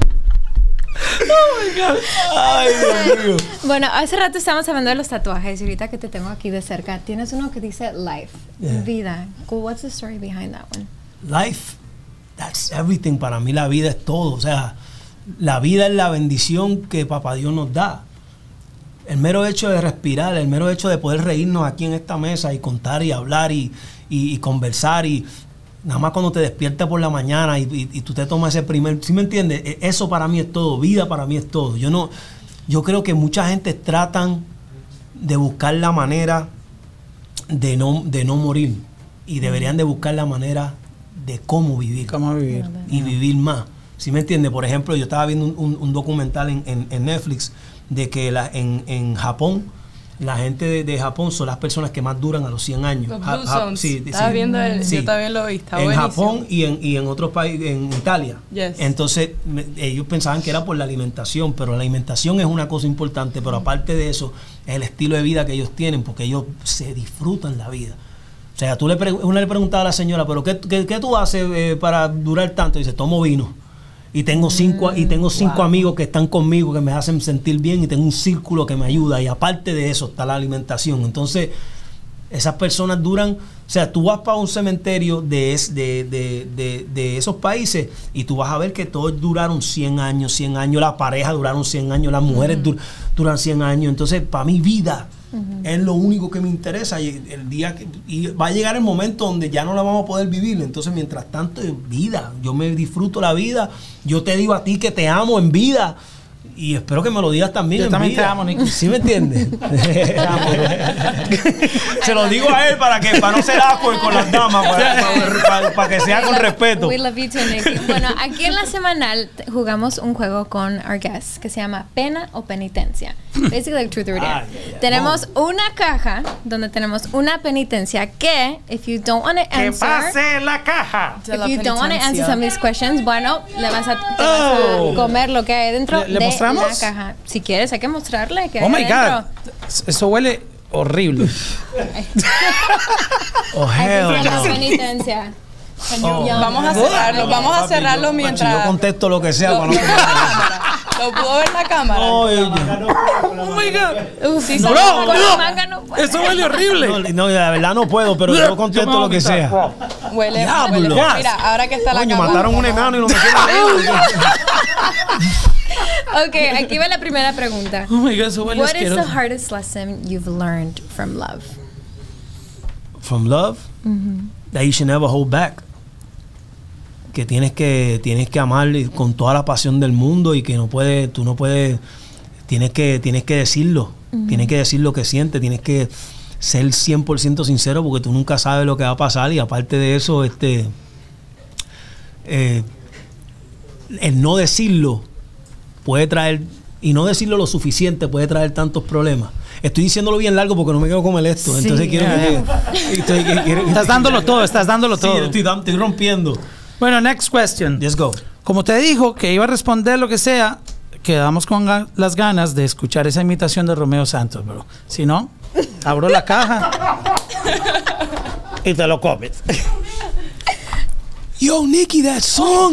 Oh my God. Ay, Dios mío. Bueno, hace rato estábamos hablando de los tatuajes y ahorita que te tengo aquí de cerca, tienes uno que dice life, vida. What's the story behind that one? Life, that's everything. Para mí la vida es todo. O sea, la vida es la bendición que Papá Dios nos da. El mero hecho de respirar, el mero hecho de poder reírnos aquí en esta mesa y contar y hablar y conversar y nada más cuando te despiertas por la mañana y tú te tomas ese primer... ¿Sí me entiendes? Eso para mí es todo. Vida para mí es todo. Yo creo que mucha gente tratan de buscar la manera de no morir y deberían de buscar la manera de cómo vivir. ¿Cómo vivir? Y vivir más. ¿Sí me entiendes? Por ejemplo, yo estaba viendo un documental en Netflix de que en Japón, la gente de Japón son las personas que más duran a los 100 años. Los Blue Zones. Estaba viendo yo también lo vi, está en buenísimo. Japón y en otros países, en Italia. Yes. Entonces, ellos pensaban que era por la alimentación, pero la alimentación es una cosa importante, pero aparte de eso, es el estilo de vida que ellos tienen, porque ellos se disfrutan la vida. O sea, una le preguntaba a la señora, ¿pero qué tú haces para durar tanto? Y dice, tomo vino. Y tengo cinco amigos que están conmigo, que me hacen sentir bien, y tengo un círculo que me ayuda. Y aparte de eso está la alimentación. Entonces, esas personas duran... O sea, tú vas para un cementerio de esos países y tú vas a ver que todos duraron 100 años, las parejas duraron 100 años, las mujeres duran 100 años. Entonces, para mi vida es lo único que me interesa. Y y va a llegar el momento donde ya no la vamos a poder vivir. Entonces, mientras tanto, vida. Yo me disfruto la vida. Yo te digo a ti que te amo en vida. Y espero que me lo digas también. Yo también te amo, Nicky. ¿Sí me entiendes? Se lo digo a él para no ser asco con las damas, para que sea con respeto. We love you too, Nicky. Bueno, aquí en la semanal jugamos un juego con our guests que se llama Pena o Penitencia. Basically like Truth or Dare. Tenemos una caja donde tenemos una penitencia que, if you don't want to answer... ¡Que pase la caja! If you don't want to answer some of these questions, bueno, te vas a comer lo que hay dentro ¿Le de mostramos? la caja. Si quieres, hay que mostrarle que Oh hay my adentro. God. Eso huele horrible. Oh, hell Aquí está la no. penitencia. Vamos a cerrarlo mientras... Yo contesto lo que sea. Lo para no- pudo ver la cámara. Lo pudo ver la cámara. Oye, Oh my God. Sí, No, salió no, con no. la manga no puede. Eso huele horrible. no, la verdad no puedo, pero yo contesto lo que sea. Huele, Diablo. huele. Mira, ahora que está la Coño, cámara. mataron un enano y lo metieron. Ok, aquí va la primera pregunta. Oh my God, eso huele What is the asqueroso. hardest lesson you've learned from love? From love, that you should never hold back. Que tienes que amar con toda la pasión del mundo y que tú no puedes, tienes que decirlo. Tienes que decir lo que sientes, tienes que ser 100% sincero porque tú nunca sabes lo que va a pasar y aparte de eso, el no decirlo puede traer, y no decirlo lo suficiente puede traer tantos problemas. Estoy diciéndolo bien largo porque no me quiero comer esto. Sí. Entonces quiero Estás dándolo todo, estás dándolo Sí, todo. estoy rompiendo. Bueno, next question. Let's go. Como te dijo que iba a responder lo que sea, quedamos con las ganas de escuchar esa imitación de Romeo Santos, bro. Si no, abro la caja y te lo comes. Yo, Nicky, that song.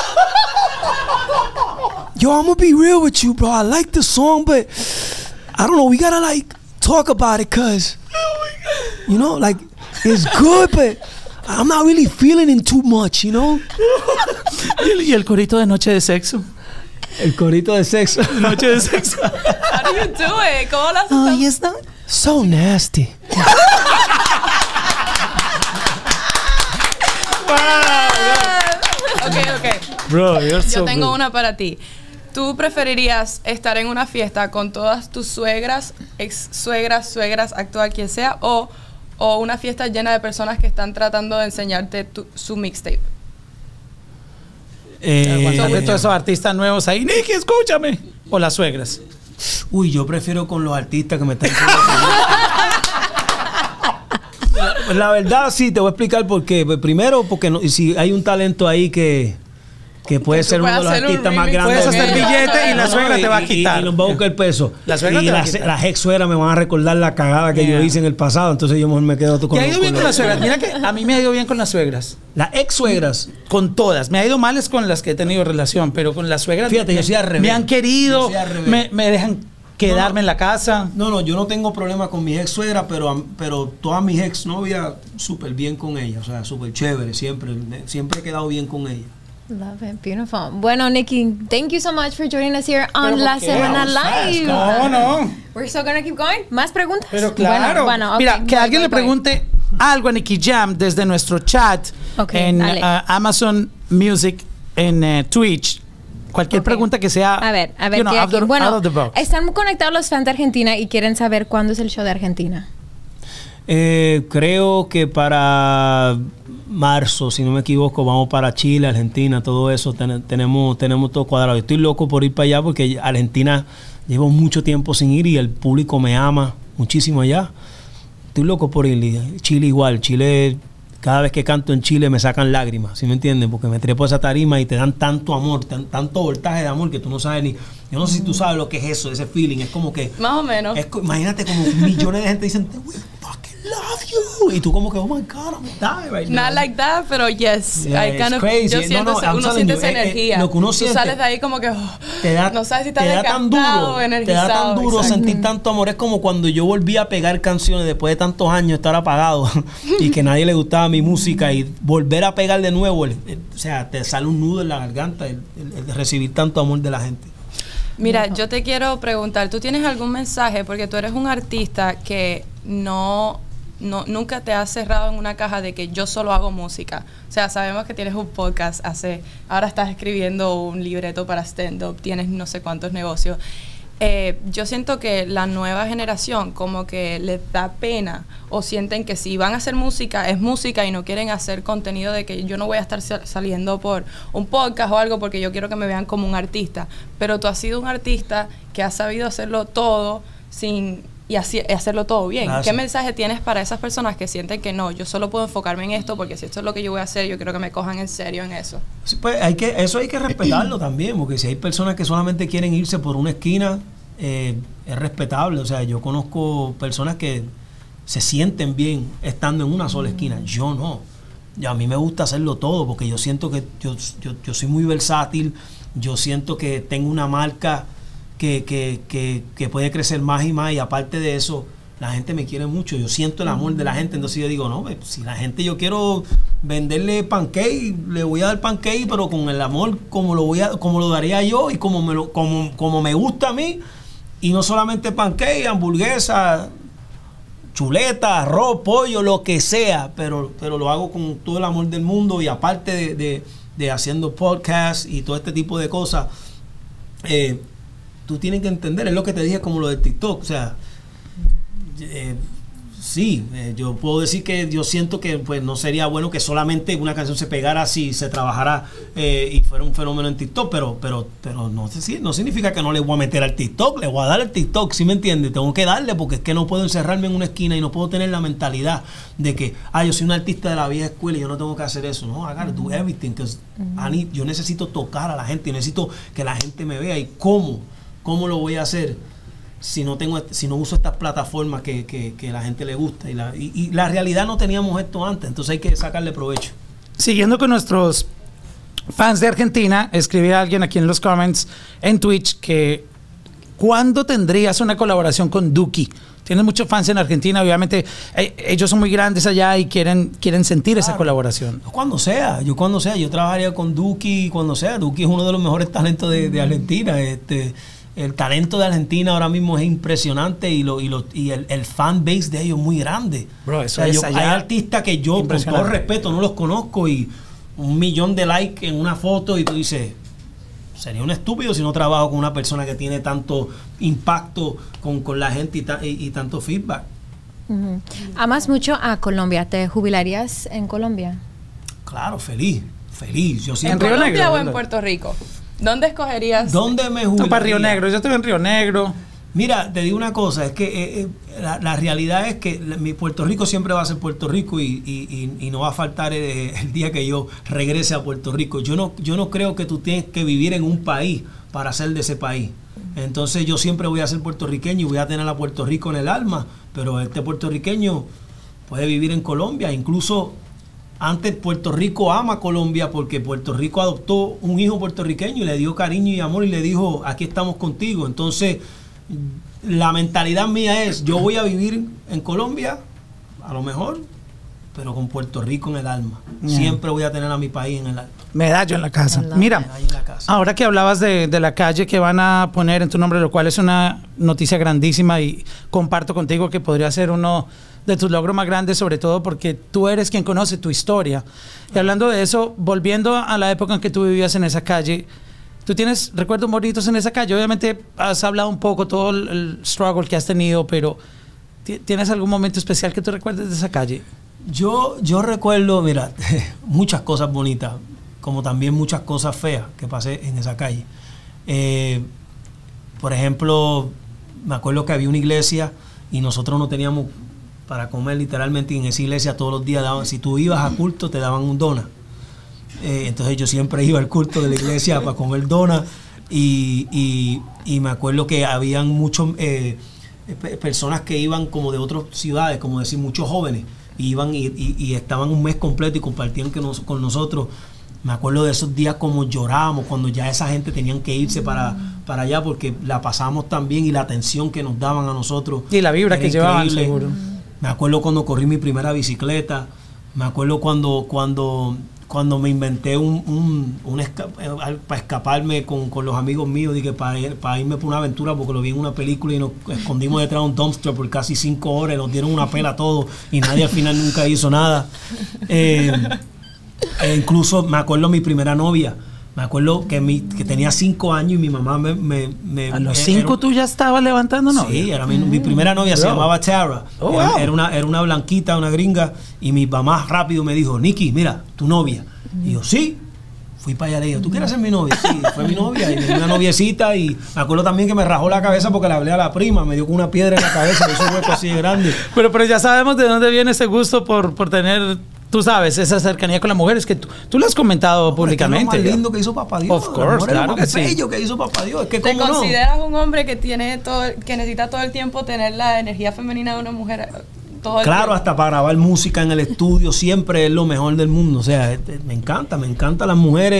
Yo, I'm gonna be real with you, bro. I like the song, but I don't know. We gotta like talk about it, cause you know, like it's good, but I'm not really feeling it too much, you know. Y el corito de noche de sexo. El corito de sexo. Noche de sexo. How do you do it? ¿Cómo lo haces? Ay, está. So nasty. Ok. Bro, you're so Yo tengo good. una para ti. ¿Tú preferirías estar en una fiesta con todas tus suegras, ex suegras, suegras, actual, quien sea, o una fiesta llena de personas que están tratando de enseñarte su mixtape? Aguantarle todos esos artistas nuevos ahí. Nicky, escúchame. O las suegras. Uy, yo prefiero con los artistas que me están diciendo. La verdad, sí, te voy a explicar por qué. Primero, porque si hay un talento ahí que puede ser uno de los puedes hacer un artistas más remix. grandes. Puedes hacer billete y la suegra te va a quitar. Y nos va a buscar el peso. La suegra y te va a quitar. las ex suegras me van a recordar la cagada que yo hice en el pasado. Entonces yo mejor me quedo con ¿Te ha ido bien con las suegras? Mira que a mí me ha ido bien con las suegras. Las ex suegras. Con todas. Me ha ido mal es con las que he tenido relación, pero con las suegras. Fíjate, yo soy al revés. Me han querido, Yo soy al revés. me dejan quedarme en la casa. No, yo no tengo problema con mis ex suegras, pero todas mis ex novias súper bien con ellas. O sea, súper chévere. Siempre he quedado bien con ellas. Love it, beautiful. Bueno, Nicky, thank you so much for joining us here on ¿Pero La por qué? Semana That was fast, Live. No. We're still gonna keep going. ¿Más preguntas? Pero claro. Bueno, ok, Mira, que voy, alguien voy, le pregunte algo a Nicky Jam desde nuestro chat Ok, en dale. Amazon Music, en Twitch. Cualquier Ok. pregunta que sea. A ver, you know, ¿qué out aquí? of Bueno, the box. están conectados los fans de Argentina y quieren saber cuándo es el show de Argentina. Creo que para marzo, si no me equivoco, vamos para Chile, Argentina, todo eso. Tenemos todo cuadrado. Estoy loco por ir para allá porque Argentina llevo mucho tiempo sin ir y el público me ama muchísimo allá. Estoy loco por ir. Chile igual. Chile, cada vez que canto en Chile me sacan lágrimas, ¿sí me entienden? Porque me trepo a esa tarima y te dan tanto amor, tanto voltaje de amor que tú no sabes ni... Yo no sé si tú sabes lo que es eso, ese feeling. Es como que... Más o menos. Imagínate como millones de gente dicen, we fucking love you. Y tú como que, oh my God, I'm gonna die right now. Not like that, pero yes. Yeah, I kind of, crazy. yo siento, I'm uno telling siente you, esa energía. lo que uno tú siente, sales de ahí como que no sabes si estás te da tan desgastado duro, o energizado. te da tan duro Exacto. sentir tanto amor. Es como cuando yo volví a pegar canciones después de tantos años estar apagado y que nadie le gustaba mi música y volver a pegar de nuevo, o sea, te sale un nudo en la garganta el recibir tanto amor de la gente. Mira, yo te quiero preguntar, ¿tú tienes algún mensaje? Porque tú eres un artista que nunca te has cerrado en una caja de que yo solo hago música. O sea, sabemos que tienes un podcast, ahora estás escribiendo un libreto para stand-up, tienes no sé cuántos negocios. Yo siento que la nueva generación como que les da pena o sienten que si van a hacer música, es música y no quieren hacer contenido de que yo no voy a estar saliendo por un podcast o algo porque yo quiero que me vean como un artista. Pero tú has sido un artista que has sabido hacerlo todo hacerlo todo bien. Gracias. ¿Qué mensaje tienes para esas personas que sienten que no, yo solo puedo enfocarme en esto porque si esto es lo que yo voy a hacer, yo quiero que me cojan en serio en eso? Sí, pues eso hay que respetarlo también, porque si hay personas que solamente quieren irse por una esquina, es respetable. O sea, yo conozco personas que se sienten bien estando en una sola esquina. Yo no. A mí me gusta hacerlo todo porque yo siento que yo soy muy versátil. Yo siento que tengo una marca que puede crecer más y más, y aparte de eso la gente me quiere mucho, yo siento el amor de la gente. Entonces yo digo, no, si la gente, yo quiero venderle pancake, le voy a dar pancake, pero con el amor como lo daría yo y como me gusta a mí, y no solamente pancake, hamburguesa, chuleta, arroz, pollo, lo que sea, pero lo hago con todo el amor del mundo. Y aparte de haciendo podcasts y todo este tipo de cosas, tú tienes que entender, es lo que te dije como lo de TikTok. O sea, yo puedo decir que yo siento que pues no sería bueno que solamente una canción se pegara si se trabajara y fuera un fenómeno en TikTok, pero no significa que no le voy a meter al TikTok, le voy a dar al TikTok, ¿sí me entiendes? Tengo que darle, porque es que no puedo encerrarme en una esquina y no puedo tener la mentalidad de que yo soy un artista de la vieja escuela y yo no tengo que hacer eso. No, I gotta do everything, because yo necesito tocar a la gente, yo necesito que la gente me vea. ¿Y cómo lo voy a hacer si no uso estas plataformas que la gente le gusta? Y la realidad, no teníamos esto antes, entonces hay que sacarle provecho. Siguiendo con nuestros fans de Argentina, escribía alguien aquí en los comments en Twitch que ¿cuándo tendrías una colaboración con Duki? Tienes muchos fans en Argentina, obviamente ellos son muy grandes allá y quieren sentir esa colaboración. Cuando sea, yo trabajaría con Duki cuando sea. Duki es uno de los mejores talentos de Argentina. El talento de Argentina ahora mismo es impresionante y el fan base de ellos es muy grande. Bro, eso hay artistas que yo, con todo respeto, no los conozco, y 1 millón de likes en una foto y tú dices, sería un estúpido si no trabajo con una persona que tiene tanto impacto con la gente y tanto feedback. Amas mucho a Colombia. ¿Te jubilarías en Colombia? Claro, feliz. Yo ¿En siempre, Colombia Negro, o en Puerto Rico? ¿Dónde escogerías? ¿Dónde me jubilaría? No, para Río Negro, yo estoy en Río Negro. Mira, te digo una cosa, es que la realidad es que mi Puerto Rico siempre va a ser Puerto Rico y no va a faltar el día que yo regrese a Puerto Rico. Yo no creo que tú tienes que vivir en un país para ser de ese país. Entonces yo siempre voy a ser puertorriqueño y voy a tener a Puerto Rico en el alma, pero este puertorriqueño puede vivir en Colombia. Incluso antes Puerto Rico ama Colombia porque Puerto Rico adoptó un hijo puertorriqueño y le dio cariño y amor y le dijo, aquí estamos contigo. Entonces la mentalidad mía es, yo voy a vivir en Colombia, a lo mejor, pero con Puerto Rico en el alma. Siempre voy a tener a mi país en el alma. Medallo en la casa. Mira, Medallo en la casa. ahora que hablabas de la calle que van a poner en tu nombre, lo cual es una noticia grandísima y comparto contigo que podría ser uno de tus logros más grandes, sobre todo porque tú eres quien conoce tu historia. Y hablando de eso, volviendo a la época en que tú vivías en esa calle, tú tienes recuerdos bonitos en esa calle. Obviamente has hablado un poco todo el struggle que has tenido, pero ¿tienes algún momento especial que tú recuerdes de esa calle? Yo recuerdo, mira, muchas cosas bonitas, como también muchas cosas feas que pasé en esa calle. Por ejemplo, me acuerdo que había una iglesia y nosotros no teníamos para comer literalmente, y en esa iglesia todos los días daban, si tú ibas a culto te daban un dona. Entonces yo siempre iba al culto de la iglesia para comer dona y me acuerdo que habían muchos personas que iban como de otras ciudades, como decir, muchos jóvenes, iban y estaban un mes completo y compartían con nosotros. Me acuerdo de esos días como llorábamos cuando ya esa gente tenían que irse para allá, porque la pasábamos tan bien y la atención que nos daban a nosotros. Y la vibra que llevaban, seguro. Me acuerdo cuando corrí mi primera bicicleta. Me acuerdo cuando me inventé para escaparme con los amigos míos, dije, para irme por una aventura, porque lo vi en una película y nos escondimos detrás de un dumpster por casi 5 horas, nos dieron una pela a todos y nadie al final nunca hizo nada. Incluso me acuerdo mi primera novia. Me acuerdo que tenía 5 años y mi mamá me ¿A los 5 tú ya estabas levantando novia? Sí, era mi primera novia, se llamaba Tara. Era una blanquita, una gringa, y mi mamá rápido me dijo, Nicky, mira, tu novia. Y yo, sí. Fui para allá, le dije, ¿tú quieres ser mi novia? Sí, fue mi novia, y una noviecita, y me acuerdo también que me rajó la cabeza porque le hablé a la prima, me dio con una piedra en la cabeza, ese hueco así de grande. Pero ya sabemos de dónde viene ese gusto por tener... Tú sabes, esa cercanía con las mujeres que tú lo has comentado públicamente. Es lo más lindo que hizo Papá Dios. Of course, claro que sí. Bello que hizo Papá Dios. Es que ¿Te consideras un hombre que que necesita todo el tiempo tener la energía femenina de una mujer? Todo el tiempo? Hasta para grabar música en el estudio siempre es lo mejor del mundo. O sea, me encantan las mujeres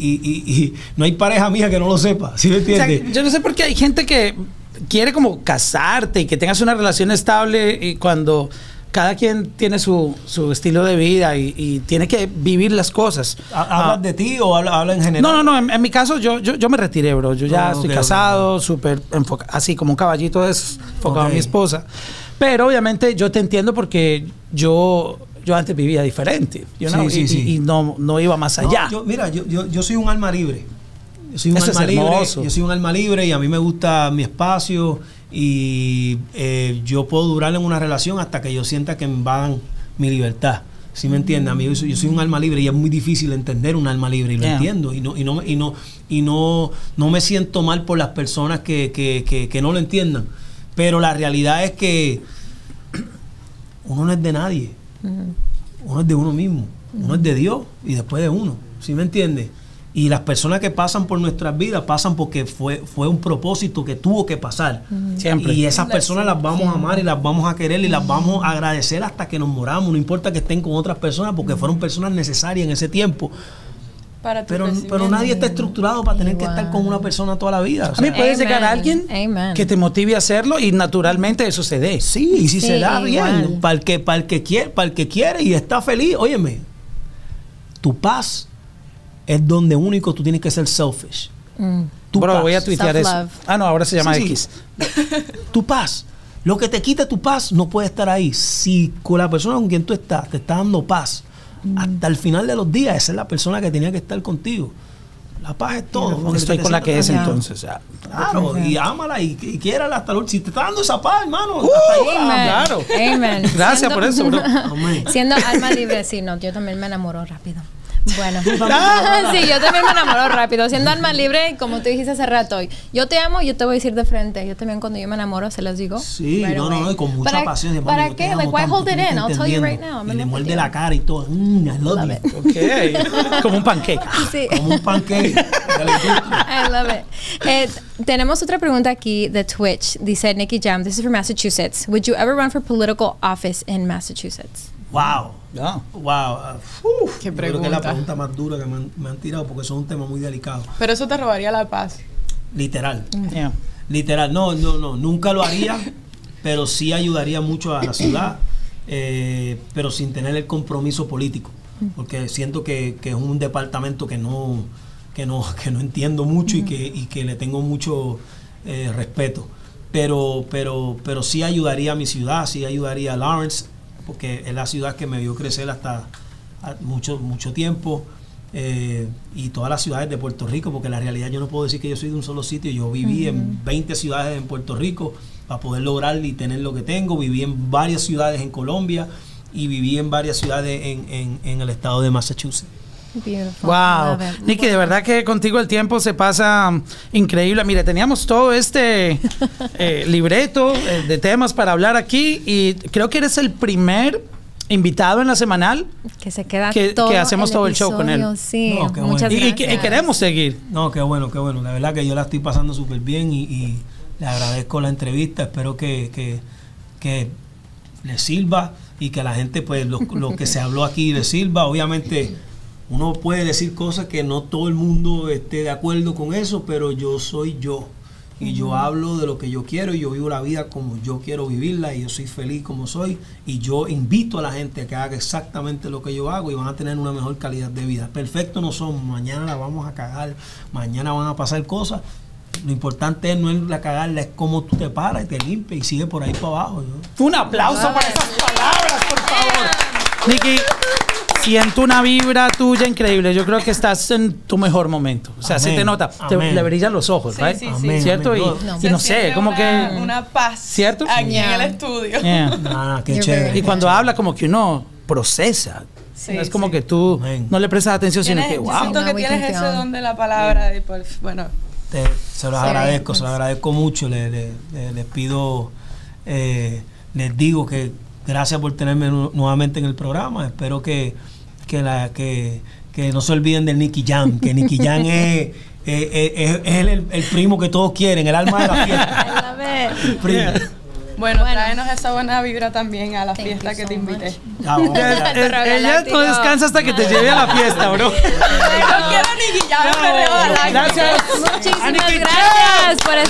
y no hay pareja mía que no lo sepa. ¿Sí me entiendes? O sea, yo no sé por qué hay gente que quiere como casarte y que tengas una relación estable y cuando... Cada quien tiene su estilo de vida y tiene que vivir las cosas. ¿Hablas de ti o habla en general? No. En mi caso, yo me retiré, bro. Yo ya estoy casado, súper enfocado, así como un caballito enfocado a mi esposa. Pero obviamente yo te entiendo porque yo antes vivía diferente. Y no iba más allá. Yo soy un alma libre. Yo soy un alma libre y a mí me gusta mi espacio. Y yo puedo durar en una relación hasta que yo sienta que me invadan mi libertad. ¿Sí me entiendes? A mí yo soy un alma libre y es muy difícil entender un alma libre y lo entiendo. Y no me siento mal por las personas que no lo entiendan. Pero la realidad es que uno no es de nadie. Uno es de uno mismo. Uno es de Dios y después de uno. ¿Sí me entiendes? Y las personas que pasan por nuestras vidas pasan porque fue un propósito que tuvo que pasar. Siempre. Y esas personas las vamos a amar y las vamos a querer y las vamos a agradecer hasta que nos moramos. No importa que estén con otras personas porque fueron personas necesarias en ese tiempo. Pero nadie está estructurado para tener que estar con una persona toda la vida. O sea, a mí puede llegar alguien que te motive a hacerlo y naturalmente eso se dé. Sí, y si se da bien, para el que quiere y está feliz, óyeme, tu paz es donde único tú tienes que ser selfish. Bro, voy a tuitear eso. No, ahora se llama X. Tu paz. Lo que te quita tu paz no puede estar ahí. Si con la persona con quien tú estás te está dando paz, hasta el final de los días, esa es la persona que tenía que estar contigo. La paz es todo. Estoy con la que es entonces. Claro, y ámala y quiérala hasta el... Si te está dando esa paz, hermano. Claro. Amen. Gracias por eso, bro. Siendo alma libre, sí, no, yo también me enamoro rápido. Bueno, sí, yo también me enamoro rápido. Siendo alma libre, como tú dijiste hace rato, yo te amo, yo te voy a decir de frente. Yo también cuando yo me enamoro se los digo. Sí, no, y con mucha pasión. ¿Para qué? Like, why hold it in? I'll tell you right now. Y le muerde la cara y todo. I love it. Okay. Como un pancake. Sí. Como un pancake. I love it. Tenemos otra pregunta aquí de Twitch. Dice Nicky Jam, this is from Massachusetts. Would you ever run for political office in Massachusetts? Wow. No. Wow. Qué pregunta. Creo que es la pregunta más dura que me han tirado porque eso es un tema muy delicado. Pero eso te robaría la paz. Literal. Literal. No. Nunca lo haría, pero sí ayudaría mucho a la ciudad, pero sin tener el compromiso político. Porque siento que es un departamento que no entiendo mucho y que le tengo mucho respeto. Pero sí ayudaría a mi ciudad, sí ayudaría a Lawrence, porque es la ciudad que me vio crecer hasta mucho tiempo, y todas las ciudades de Puerto Rico, porque la realidad yo no puedo decir que yo soy de un solo sitio. Yo viví en 20 ciudades en Puerto Rico para poder lograr y tener lo que tengo. Viví en varias ciudades en Colombia y viví en varias ciudades en el estado de Massachusetts. Beautiful. Wow, Nicky, de verdad que contigo el tiempo se pasa increíble. Mire, teníamos todo este libreto de temas para hablar aquí y creo que eres el primer invitado en la semanal que se queda que hacemos todo el show con él. Sí, no, muchas bueno. gracias. Y queremos seguir. No, qué bueno. La verdad que yo la estoy pasando súper bien y le agradezco la entrevista, espero que le sirva y que a la gente, pues, lo que se habló aquí le sirva. Obviamente, uno puede decir cosas que no todo el mundo esté de acuerdo con eso, pero yo soy yo. Y yo hablo de lo que yo quiero y yo vivo la vida como yo quiero vivirla y yo soy feliz como soy y yo invito a la gente a que haga exactamente lo que yo hago y van a tener una mejor calidad de vida. Perfecto no somos, mañana la vamos a cagar, mañana van a pasar cosas. Lo importante no es la cagarla, es cómo tú te paras y te limpias y sigues por ahí para abajo, ¿no? Un aplauso para esas palabras, por favor. Nicky, siento una vibra tuya increíble. Yo creo que estás en tu mejor momento. O sea, Amén. se te nota, le brillan los ojos, Sí, ¿right? sí, Amén, ¿Cierto? amén. Y no sé, como que... Una paz. ¿Cierto? Aquí Yeah. en el estudio. Yeah. Qué You're chévere. very Y cuando habla, como que uno procesa. Sí, No es como sí. que tú Amén. no le prestas atención, sino que, Yo wow. siento No, que we tienes can ese feel. don de la palabra y pues, bueno. Se los agradezco mucho. Les pido, les digo que gracias por tenerme nuevamente en el programa. Espero que no se olviden del Nicky Jam, que Nicky Jam es el primo que todos quieren, el alma de la fiesta. El primo. Bueno, tráenos esa buena vibra también a la Thank fiesta you que so te invité. much. Ya, vamos allá. Ella no descansa hasta que te lleve a la fiesta, bro. No quiero ni guillar, me Gracias. Muchísimas Nicky Jam. gracias por